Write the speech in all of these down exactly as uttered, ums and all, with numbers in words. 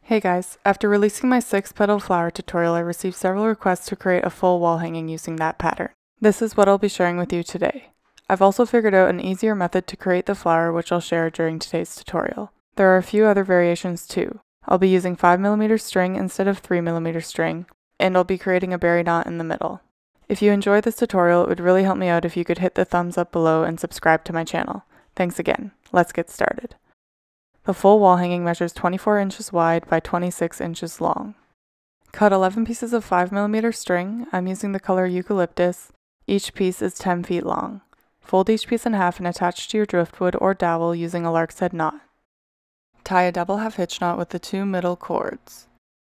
Hey guys, after releasing my six petal flower tutorial, I received several requests to create a full wall hanging using that pattern. This is what I'll be sharing with you today. I've also figured out an easier method to create the flower, which I'll share during today's tutorial. There are a few other variations too. I'll be using five millimeter string instead of three millimeter string, and I'll be creating a berry knot in the middle. If you enjoyed this tutorial, it would really help me out if you could hit the thumbs up below and subscribe to my channel. Thanks again. Let's get started. The full wall hanging measures twenty-four inches wide by twenty-six inches long. Cut eleven pieces of five millimeter string. I'm using the color Eucalyptus. Each piece is ten feet long. Fold each piece in half and attach to your driftwood or dowel using a lark's head knot. Tie a double half hitch knot with the two middle cords.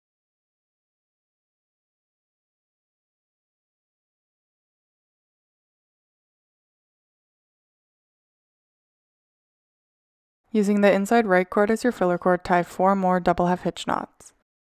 Using the inside right cord as your filler cord, tie four more double half hitch knots.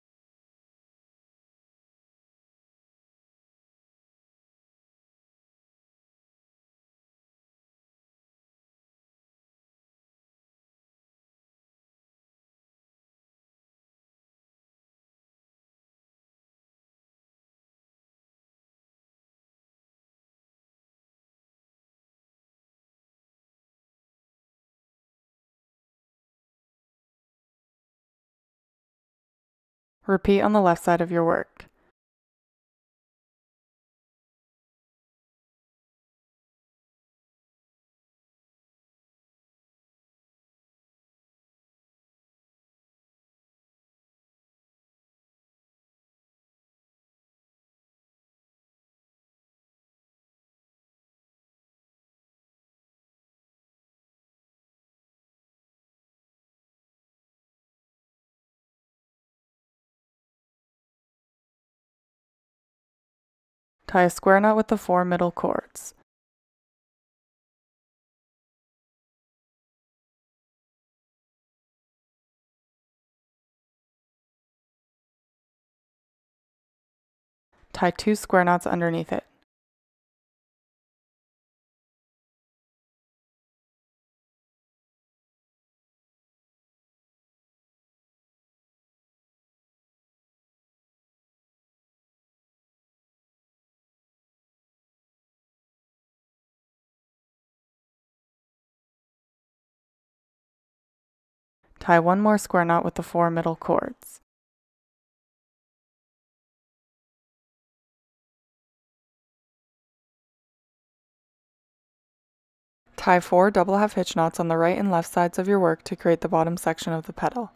Repeat on the left side of your work. Tie a square knot with the four middle cords. Tie two square knots underneath it. Tie one more square knot with the four middle cords. Tie four double half hitch knots on the right and left sides of your work to create the bottom section of the petal.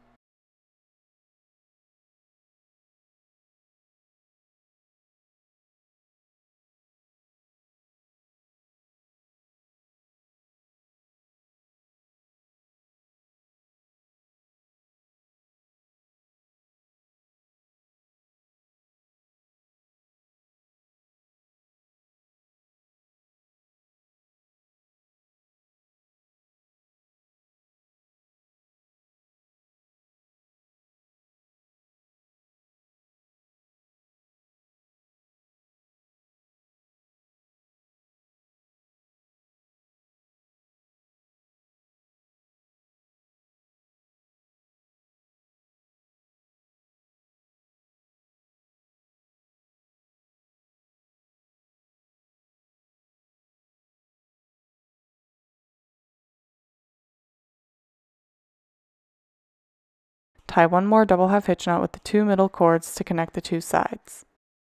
Tie one more double half hitch knot with the two middle cords to connect the two sides.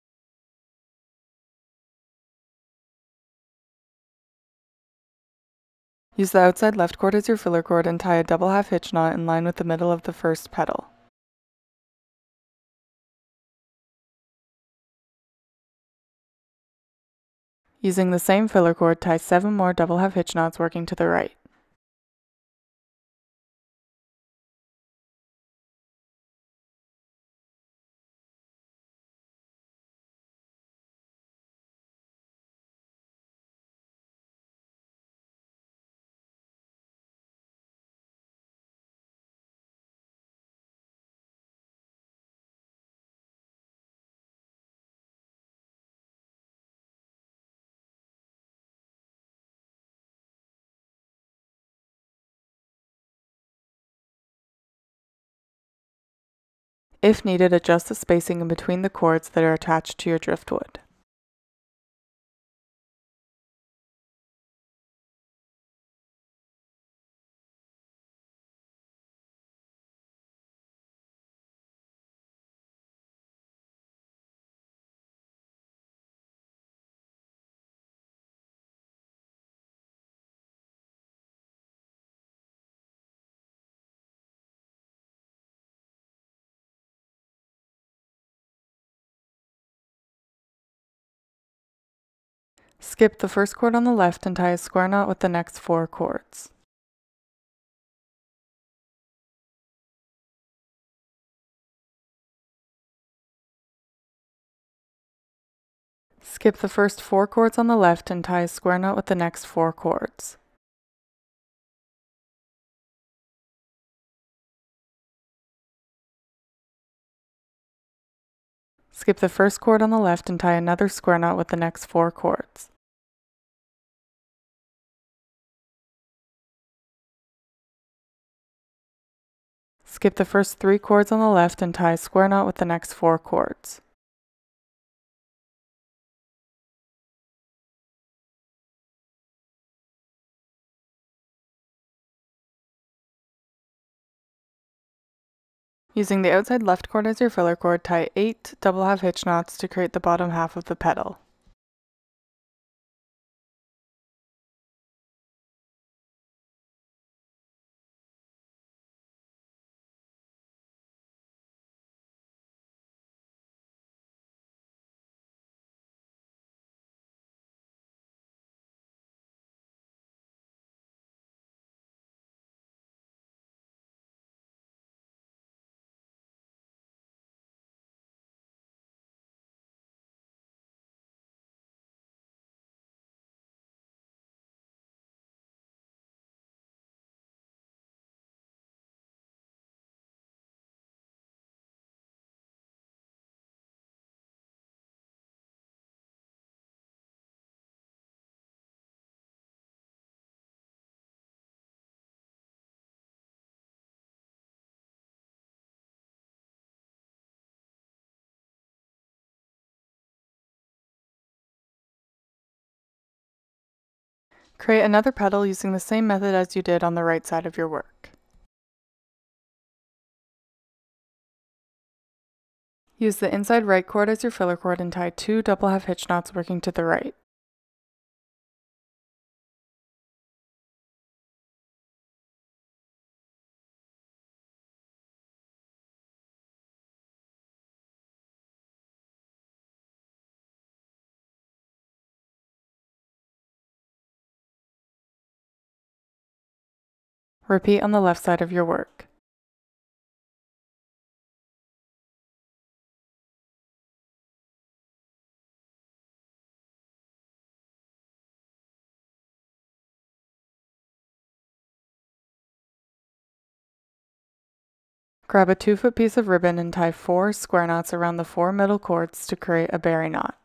Use the outside left cord as your filler cord and tie a double half hitch knot in line with the middle of the first petal. Using the same filler cord, tie seven more double half hitch knots working to the right. If needed, adjust the spacing in between the cords that are attached to your driftwood. Skip the first cord on the left and tie a square knot with the next four cords. Skip the first four cords on the left and tie a square knot with the next four cords. Skip the first cord on the left and tie another square knot with the next four cords. Skip the first three cords on the left and tie a square knot with the next four cords. Using the outside left cord as your filler cord, tie eight double half hitch knots to create the bottom half of the petal. Create another petal using the same method as you did on the right side of your work. Use the inside right cord as your filler cord and tie two double half hitch knots working to the right. Repeat on the left side of your work. Grab a two foot piece of ribbon and tie four square knots around the four middle cords to create a berry knot.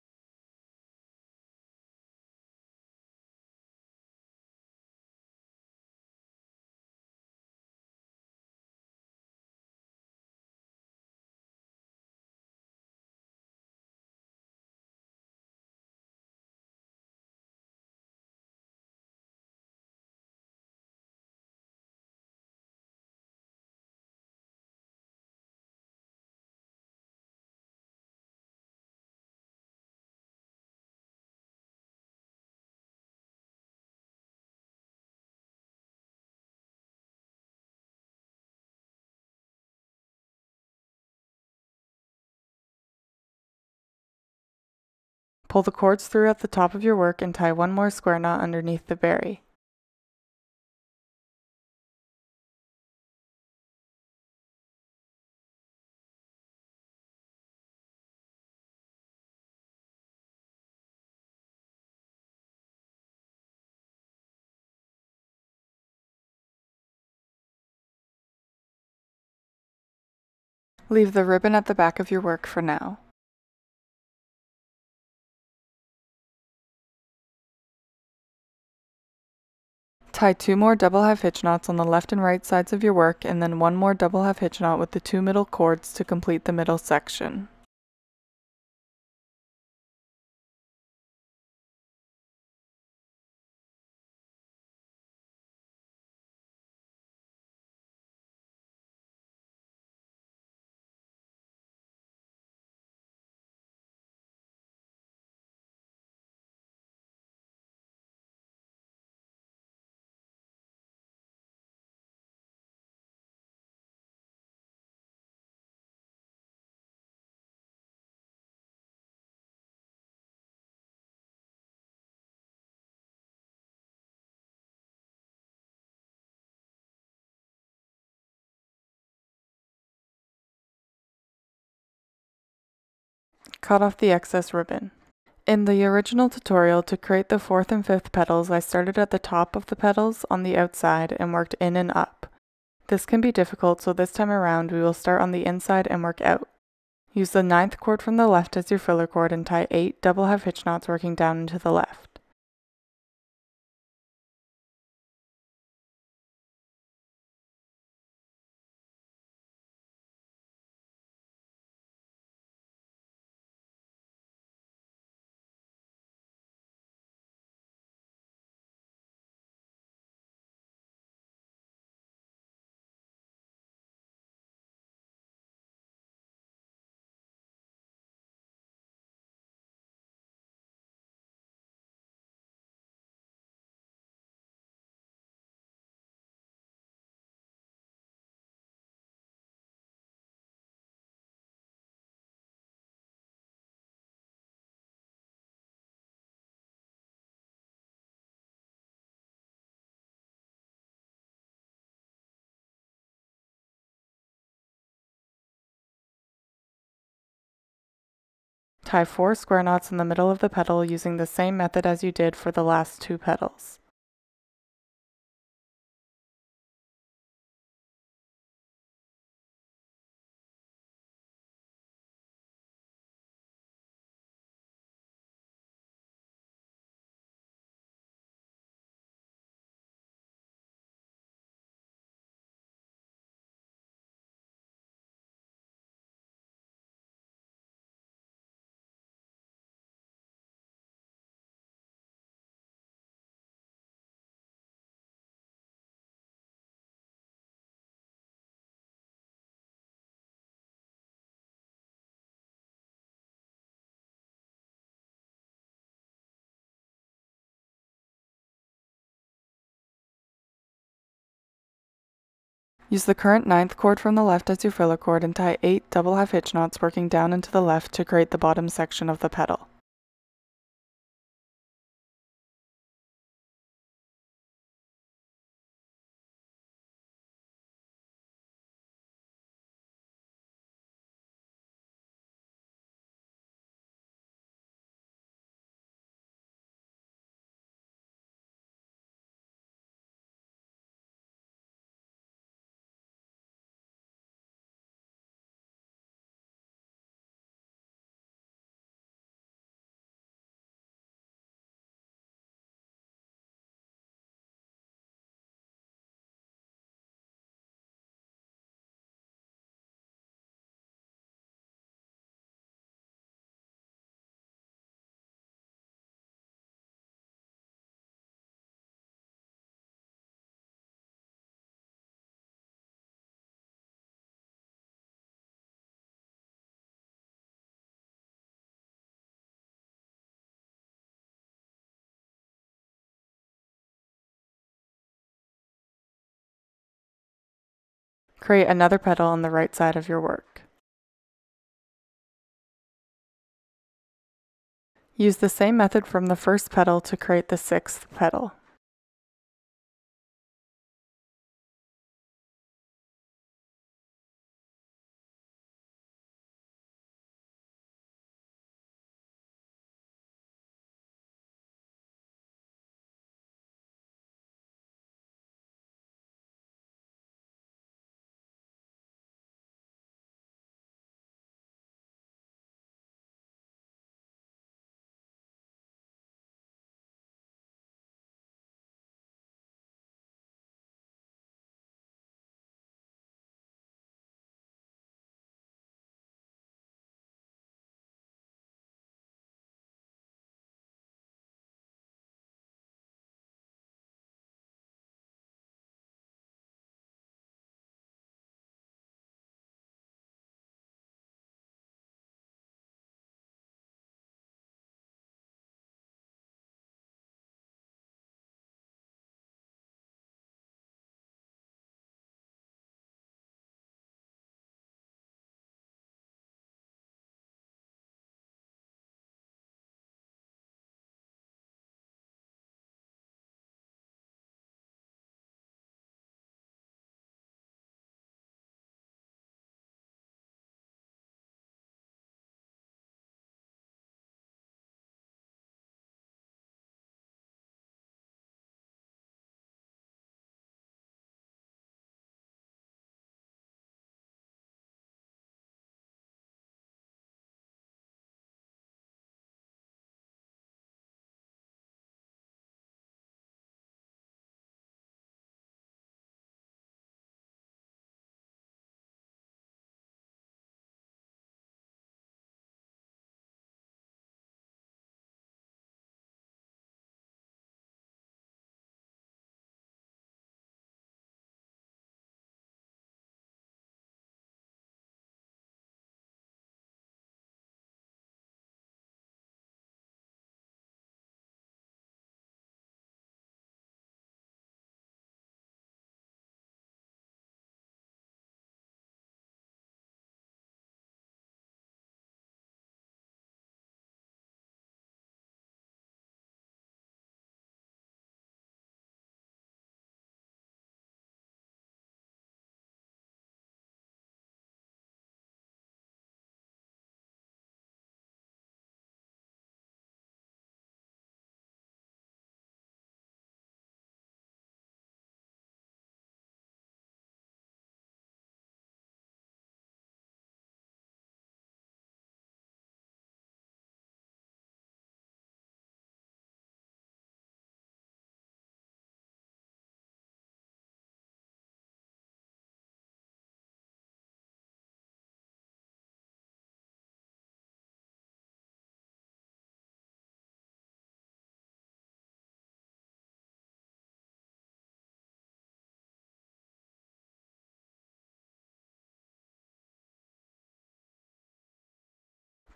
Pull the cords through at the top of your work and tie one more square knot underneath the berry. Leave the ribbon at the back of your work for now. Tie two more double half hitch knots on the left and right sides of your work, and then one more double half hitch knot with the two middle cords to complete the middle section. Cut off the excess ribbon. In the original tutorial, to create the fourth and fifth petals, I started at the top of the petals on the outside and worked in and up. This can be difficult, so this time around we will start on the inside and work out. Use the ninth cord from the left as your filler cord and tie eight double half hitch knots working down into the left. Tie four square knots in the middle of the petal using the same method as you did for the last two petals. Use the current ninth cord from the left as your filler cord and tie eight double half hitch knots working down into the left to create the bottom section of the petal. Create another petal on the right side of your work. Use the same method from the first petal to create the sixth petal.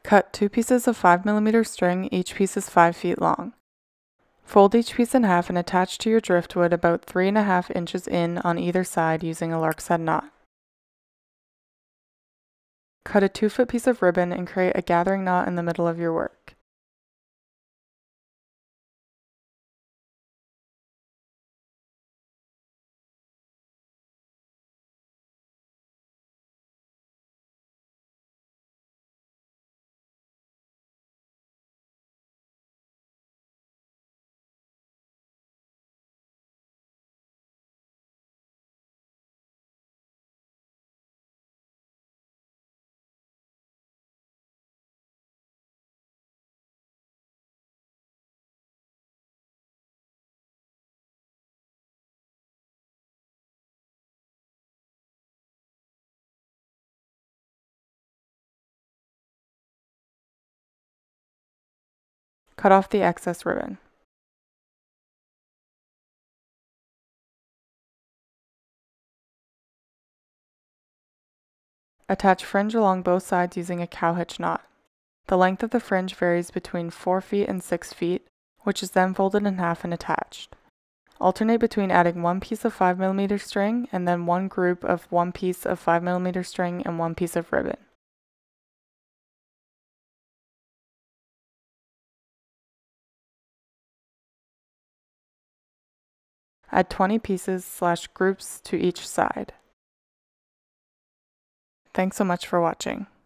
Cut two pieces of five millimeter string, each piece is five feet long. Fold each piece in half and attach to your driftwood about three and a half inches in on either side using a lark's head knot. Cut a two foot piece of ribbon and create a gathering knot in the middle of your work. Cut off the excess ribbon. Attach fringe along both sides using a cowhitch knot. The length of the fringe varies between four feet and six feet, which is then folded in half and attached. Alternate between adding one piece of five millimeter string and then one group of one piece of five millimeter string and one piece of ribbon. Add twenty pieces slash groups to each side. Thanks so much for watching.